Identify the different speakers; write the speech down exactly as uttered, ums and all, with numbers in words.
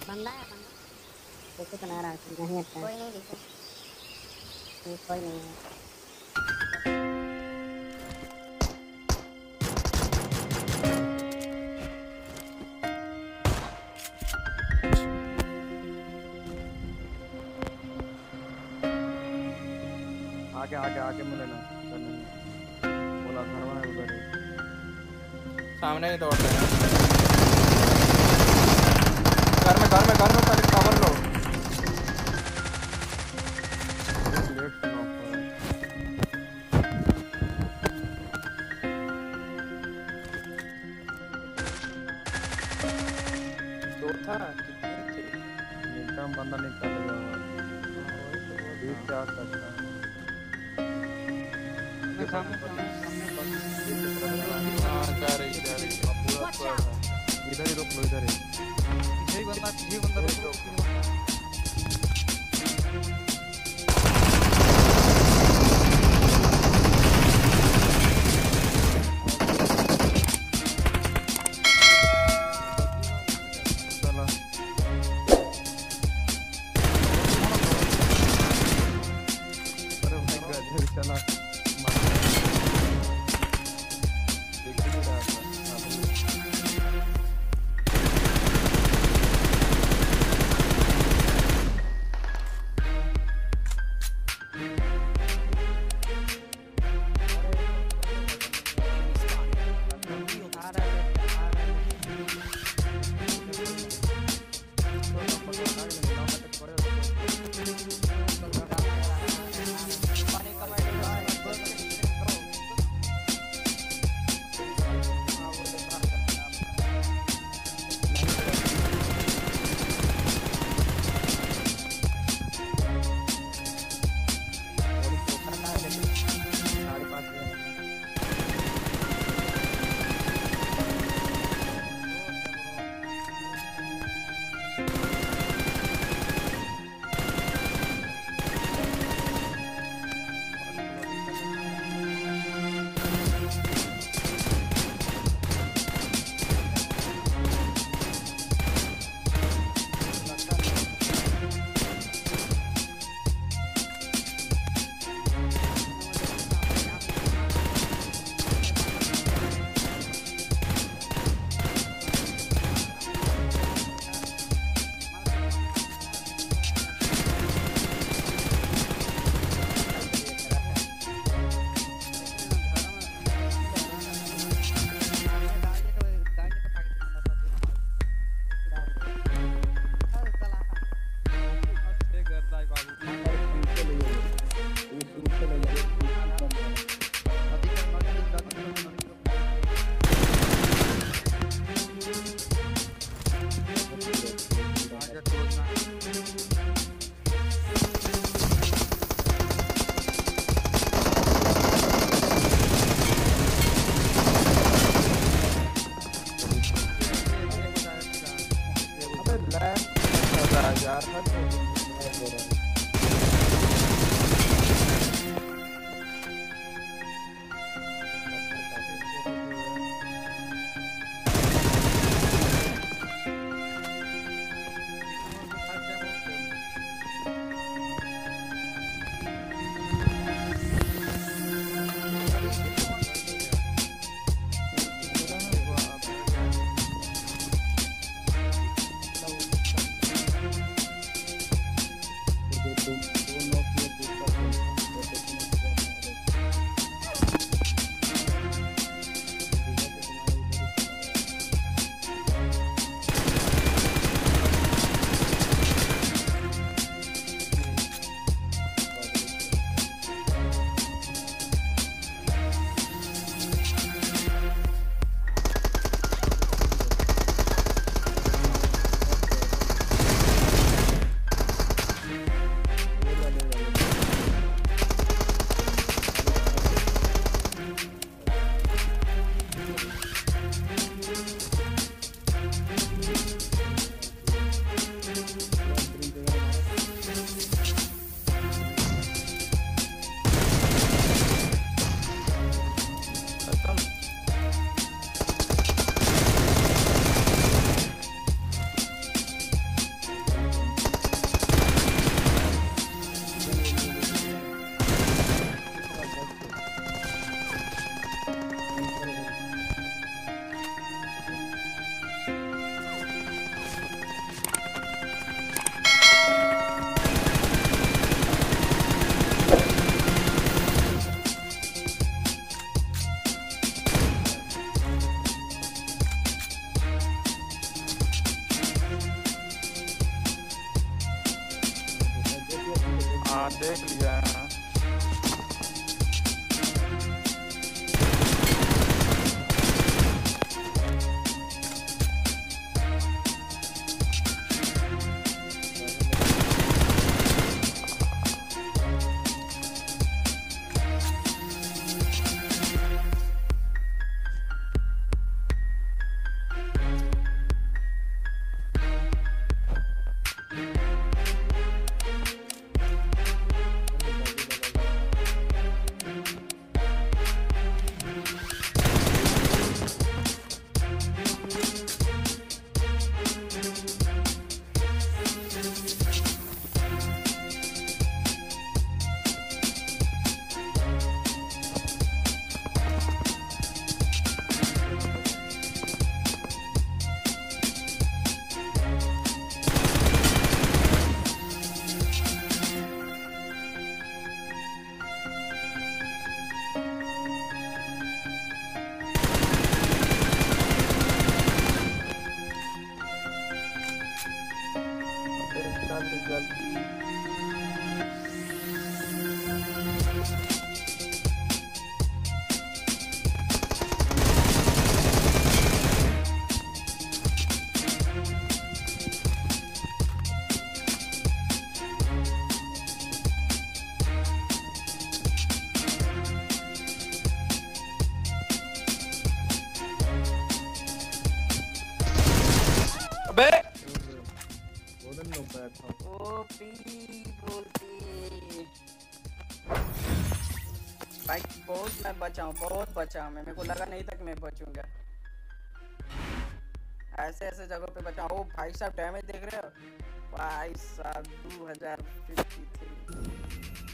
Speaker 1: बंदा है बंदा कैसे बना रहा है नहीं अच्छा कोई नहीं दिखा कोई नहीं है
Speaker 2: आगे आगे आगे मिले ना बोला घर में उधर
Speaker 3: सामने ही दौड़ रहे हैं घर में घर में घर में पहले कवर लो दो था
Speaker 2: एकदम बंदा निकल गया बीच से आग करता
Speaker 3: सामने हाँ जा रही जा रही पूरा पूरा
Speaker 2: इधर ही रोक लो इधर ही
Speaker 3: यही बंदा यही बंदा रोक लो हाँ देख लिया हाँ। अबे
Speaker 2: गोल्डन में बैठा
Speaker 4: ओपी बोलती भाई बहुत मैं बचा हूँ बहुत बचा हूँ मैं मेरे को लगा नहीं तक मैं बचूंगा ऐसे ऐसे जगहों पे बचा हूँ। ओ भाई साहब डैमेज देख रहे हो भाई साहब दो हज़ार तिरेपन